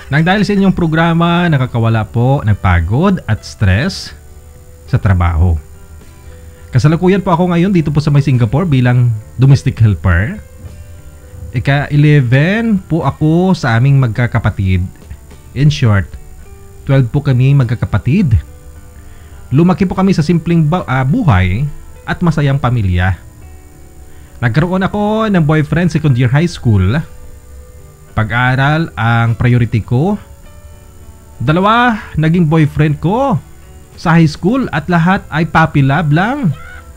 Nang dahil sa inyong programa, nakakawala po ng pagod at stress sa trabaho. Kasalukuyan po ako ngayon dito po sa may Singapore bilang domestic helper. Ika-11 po ako sa aming magkakapatid. In short, 12 po kami magkakapatid. Lumaki po kami sa simpleng buhay at masayang pamilya. Nagkaroon ako ng boyfriend second year high school. Pag-aaral ang priority ko. 2 naging boyfriend ko sa high school at lahat ay puppy love lang.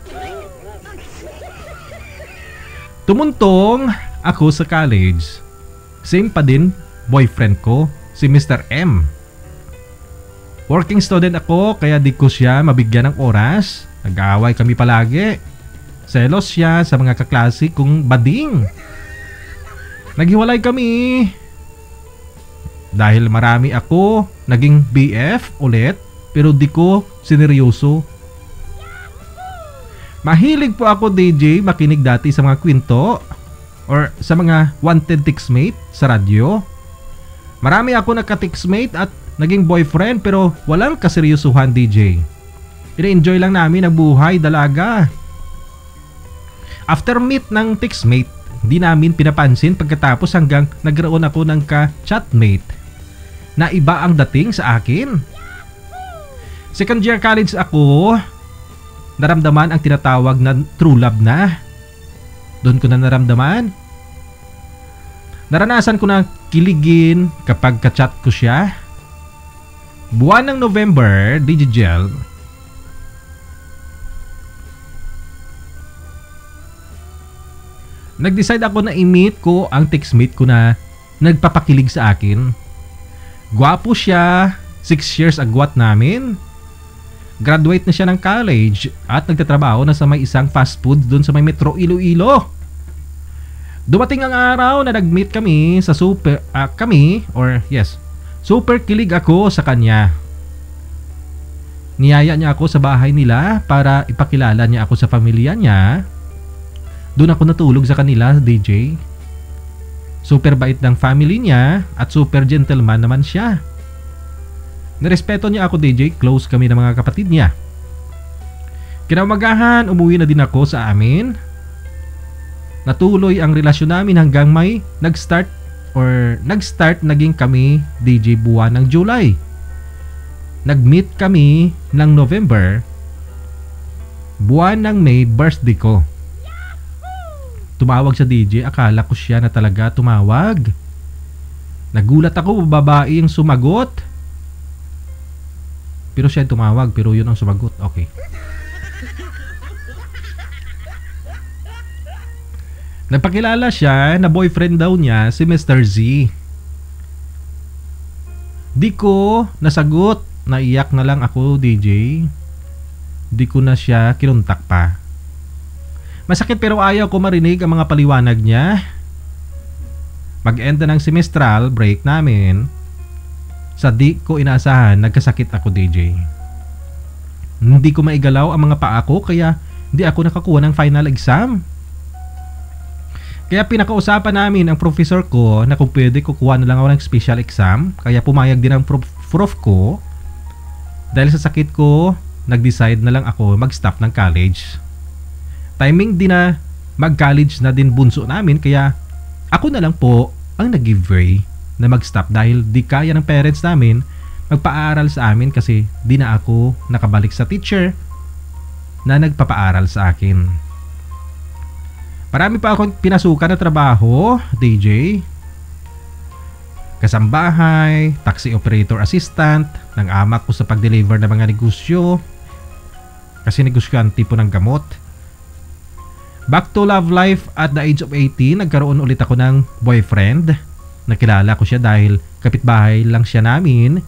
Tumuntong ako sa college. Same pa din boyfriend ko, si Mr. M. Working student ako kaya di ko siya mabigyan ng oras. Nag-aaway kami palagi. Selos siya sa mga kaklase kong bading. Naghiwalay kami. Dahil marami ako naging BF ulit pero di ko sineryoso. Mahilig po ako DJ makinig dati sa mga kwento or sa mga wanted textmate sa radyo. Marami ako nagka-textmate at naging boyfriend pero walang kaseryosohan DJ. Ina-enjoy lang namin ang buhay dalaga. After meet ng textmate, di namin pinapansin pagkatapos hanggang nagkaroon ako ng ka-chatmate na iba ang dating sa akin. Second year college ako, naramdaman ang tinatawag na true love na. Doon ko na naramdaman. Naranasan ko na kiligin kapag ka-chat ko siya. Buwan ng November, Digigel, nag-decide ako na i-meet ko ang textmate ko na nagpapakilig sa akin. Gwapo siya, 6 years agwat namin. Graduate na siya ng college at nagtatrabaho na sa may isang fast food doon sa may Metro Iloilo. Dumating ang araw na nag-meet kami sa super kilig ako sa kanya. Niyaya niya ako sa bahay nila para ipakilala niya ako sa pamilya niya. Doon ako natulog sa kanila, DJ. Super bait ng family niya at super gentleman naman siya. Nirespeto niya ako, DJ. Close kami ng mga kapatid niya. Kinaumagahan, umuwi na din ako sa amin. Natuloy ang relasyon namin hanggang may nag-start naging kami, DJ, buwan ng July. Nag-meet kami ng November. Buwan ng May, birthday ko. Tumawag sa DJ, akala ko siya na talaga tumawag. Nagulat ako, babae yung sumagot. Pero siya tumawag, pero yun ang sumagot. Okay. Nagpakilala siya na boyfriend daw niya si Mr. Z. Di ko nasagot, naiyak na lang ako, DJ. Di ko na siya kinuntak pa. Masakit pero ayaw ko marinig ang mga paliwanag niya. Mag-end na ng semestral break namin. Sa di ko inaasahan, nagkasakit ako, DJ. Hindi ko maigalaw ang mga paa ko kaya hindi ako nakakuha ng final exam. Kaya pinakausapan namin ang professor ko na kung pwede kukuha na lang ako ng special exam. Kaya pumayag din ang prof ko. Dahil sa sakit ko, nag-decide na lang ako mag-stop ng college. Timing din na mag-college na din bunso namin kaya ako na lang po ang nag-give way na mag-stop dahil di kaya ng parents namin magpaaral sa amin kasi di na ako nakabalik sa teacher na nagpapaaral sa akin. Marami pa akong pinasukan na trabaho, DJ. Kasambahay, taxi operator assistant, ng ama ko sa pag-deliver ng mga negosyo. Kasi negosyante po ng gamot. Back to love life at the age of 18, nagkaroon ulit ako ng boyfriend. Nakilala ko siya dahil kapitbahay lang siya namin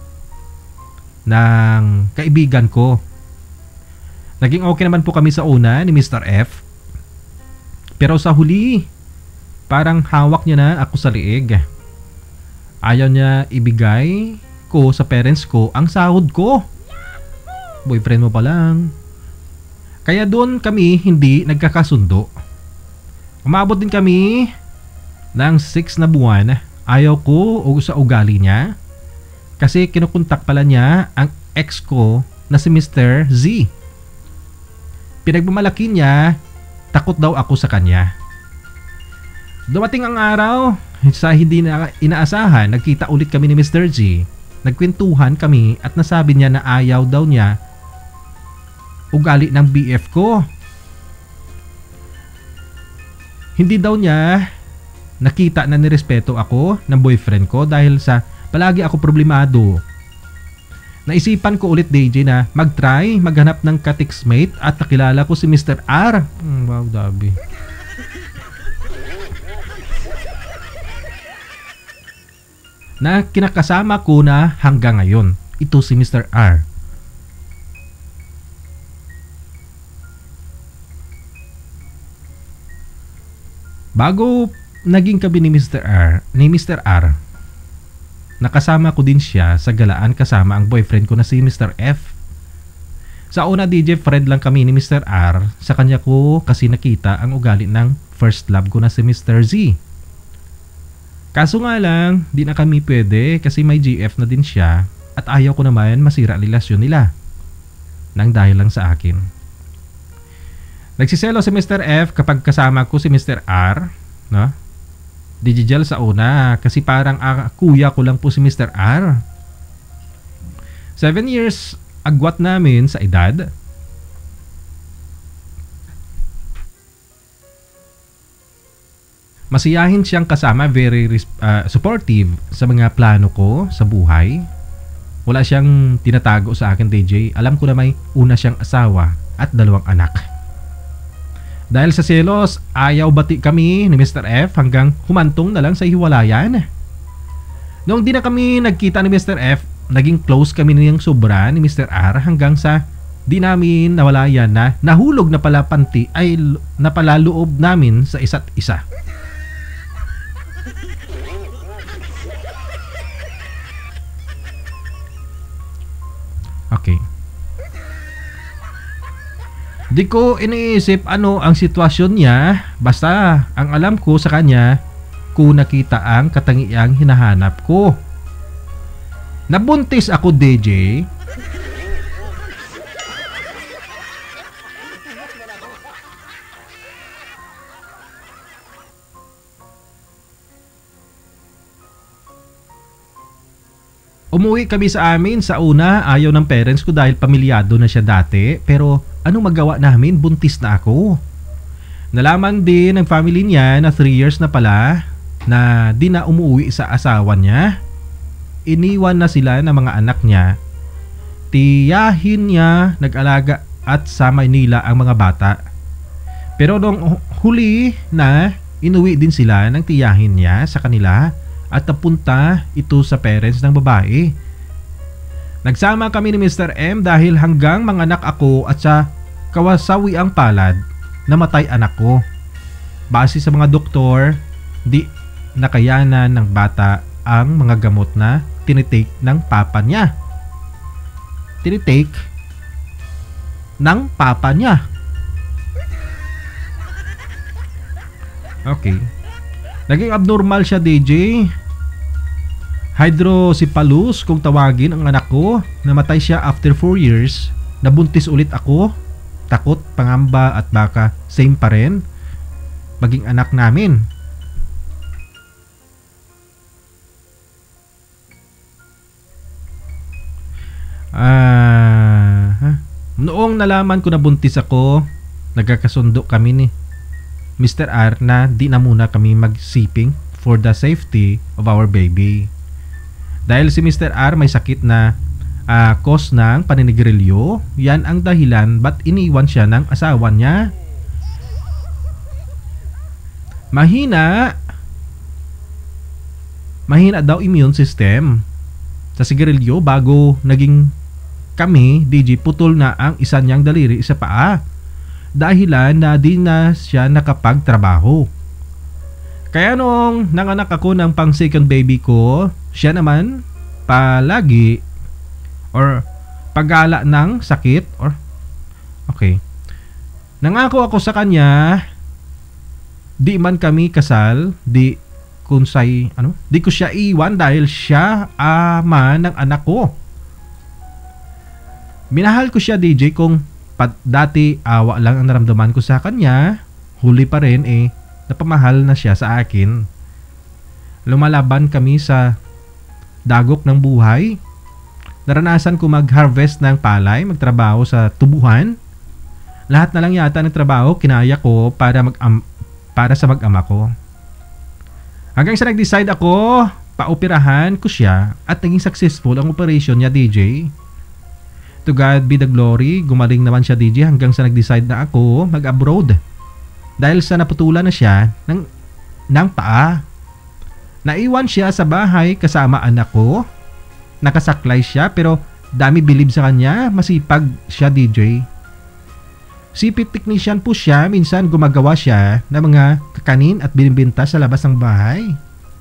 ng kaibigan ko. Naging okay naman po kami sa una ni Mr. F. Pero sa huli, parang hawak niya na ako sa liig. Ayaw niya ibigay ko sa parents ko ang sahod ko. Boyfriend mo pa lang. Kaya doon kami hindi nagkakasundo. Umabot din kami ng 6 na buwan Ayaw ko o sa ugali niya. Kasi kinukontak pala niya ang ex ko na si Mr. Z. Pinagmamalaki niya, takot daw ako sa kanya. Dumating ang araw, sa hindi na inaasahan, nagkita ulit kami ni Mr. Z. Nagkwentuhan kami at nasabi niya na ayaw daw niya ugali ng BF ko. Hindi daw niya nakita na nirespeto ako ng boyfriend ko dahil sa palagi ako problemado. Naisipan ko ulit DJ na mag-try, maghanap ng ka-textmate at nakilala ko si Mr. R. Wow, dabi. Na kinakasama ko na hanggang ngayon. Ito si Mr. R. Bago naging kami ni Mr. R, nakasama ko din siya sa galaan kasama ang boyfriend ko na si Mr. F. Sa una DJ, friend lang kami ni Mr. R. Sa kanya ko kasi nakita ang ugali ng first love ko na si Mr. Z. Kaso nga lang, di na kami pwede kasi may GF na din siya at ayaw ko naman masira ang relasyon nila nang dahil lang sa akin. Nagsiselo si Mr. F kapag kasama ko si Mr. R, no? Digital sa una kasi parang kuya ko lang po si Mr. R. 7 years agwat namin sa edad. Masiyahin siyang kasama, very supportive sa mga plano ko sa buhay. Wala siyang tinatago sa akin DJ. Alam ko na may una siyang asawa at 2 anak. Dahil sa selos, ayaw bati kami ni Mr. F hanggang humantong na lang sa hiwalayan. Noong di na kami nagkita ni Mr. F, naging close kami niyang sobra ni Mr. R hanggang sa di namin nawalayan na nahulog na pala panti ay napaloob namin sa isa't isa. Okay. Di ko iniisip ano ang sitwasyon niya, basta ang alam ko sa kanya kung nakita ang katangiang hinahanap ko. Nabuntis ako DJ. Umuwi kami sa amin sa una, ayaw ng parents ko dahil pamilyado na siya dati, pero anong magawa namin, buntis na ako. Nalaman din ng family niya na 3 years na pala na di na umuwi sa asawa niya. Iniwan na sila ng mga anak niya. Tiyahin niya nag-alaga at sa Maynila ang mga bata. Pero nung huli na, inuwi din sila ng tiyahin niya sa kanila at napunta ito sa parents ng babae. Nagsama kami ni Mr. M dahil hanggang manganak ako at sa kawasawi ang palad, namatay anak ko. Base sa mga doktor, di nakayanan ng bata ang mga gamot na tinitake ng papa niya. Tinitake ng papa niya. Okay. Naging abnormal siya DJ. Hydrocephalus kung tawagin ang anak ko. Namatay siya after 4 years. Nabuntis ulit ako. Takot, pangamba at baka same pa rin maging anak namin. Noong nalaman ko na buntis ako, nagkakasundo kami ni Mr. R na di na muna kami magsiping for the safety of our baby. Dahil si Mr. R may sakit na cause ng paninigrilyo, yan ang dahilan ba't iniwan siya ng asawa niya. Mahina daw immune system sa sigarilyo. Bago naging kami, DJ, putol na ang isa niyang daliri sa paa. Dahilan na di na siya nakapagtrabaho. Kaya nung nanganak ako ng pang second baby ko, siya naman palagi or paggala ng sakit or okay. Nangako ako sa kanya, di man kami kasal, di di ko siya iwan dahil siya ama ng anak ko. Minahal ko siya, DJ, kung dati awa lang ang naramdaman ko sa kanya, huli pa rin napamahal na siya sa akin. Lumalaban kami sa dagok ng buhay. Naranasan ko mag-harvest ng palay, magtrabaho sa tubuhan. Lahat na lang yata ng trabaho kinaya ko para sa mag-ama ko. Hanggang sa nag-decide ako, paoperahan ko siya at naging successful ang operation niya, DJ. To God be the glory, gumaling naman siya, DJ, hanggang sa nag-decide na ako mag-abroad. Dahil sa naputulan na siya ng paa. Naiwan siya sa bahay kasama anak ko. Nakasaklay siya pero dami bilib sa kanya, masipag siya, DJ. CP technician po siya, minsan gumagawa siya ng mga kakanin at binibenta sa labas ng bahay.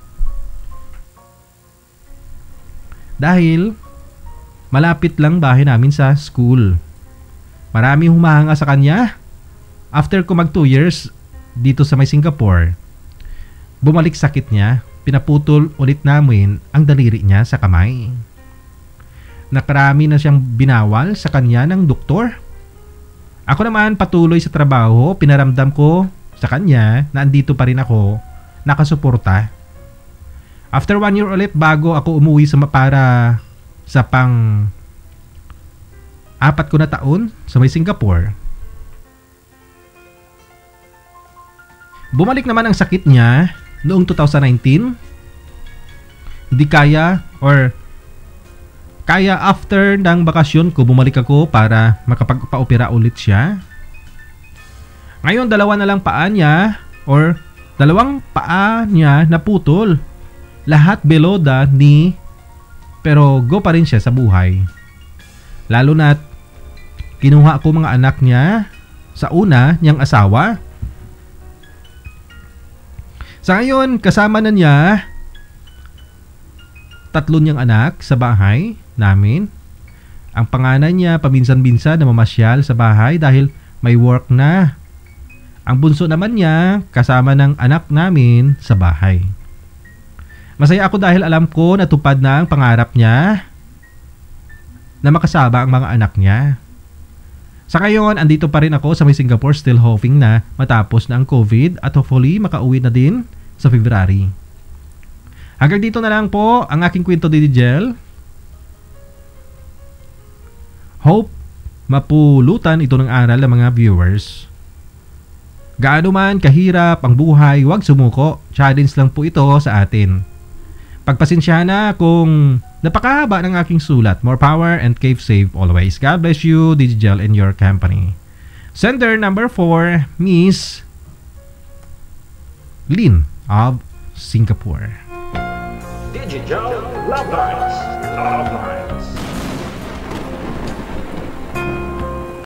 Dahil malapit lang bahay namin sa school. Marami humahanga sa kanya. After ko mag 2 years dito sa may Singapore, bumalik sakit niya. Pinaputol ulit namin ang daliri niya sa kamay. Nakarami na siyang binawal sa kanya ng doktor. Ako naman patuloy sa trabaho, pinaramdam ko sa kanya na andito pa rin ako, nakasuporta. After 1 year ulit bago ako umuwi para sa pang 4 ko na taon sa may Singapore. Bumalik naman ang sakit niya noong 2019. Hindi kaya after ng bakasyon ko, bumalik ako para makapagpa-opera ulit siya. Ngayon, dalawang paa niya naputol. Lahat below the knee, pero go pa rin siya sa buhay. Lalo na't kinuha ko mga anak niya sa una niyang asawa. Sa ngayon, kasama na niya 3 niyang anak sa bahay namin. Ang panganay niya paminsan-minsan na mamasyal sa bahay dahil may work na. Ang bunso naman niya kasama ng anak namin sa bahay. Masaya ako dahil alam ko natupad na ang pangarap niya na makasama ang mga anak niya. Sa ngayon, andito pa rin ako sa may Singapore, still hoping na matapos na ang COVID at hopefully makauwi na din sa February. Hanggang dito na lang po ang aking kwento, Digel. Hope mapulutan ito ng aral ng mga viewers. Gaano man kahirap ang buhay, huwag sumuko. Challenge lang po ito sa atin. Pagpasensyahan na kung napakahaba ng aking sulat. More power and keep safe always. God bless you, Digel, and your company. Sender number 4, Miss Lynn of Singapore. Digel Love Lines. Love Lines.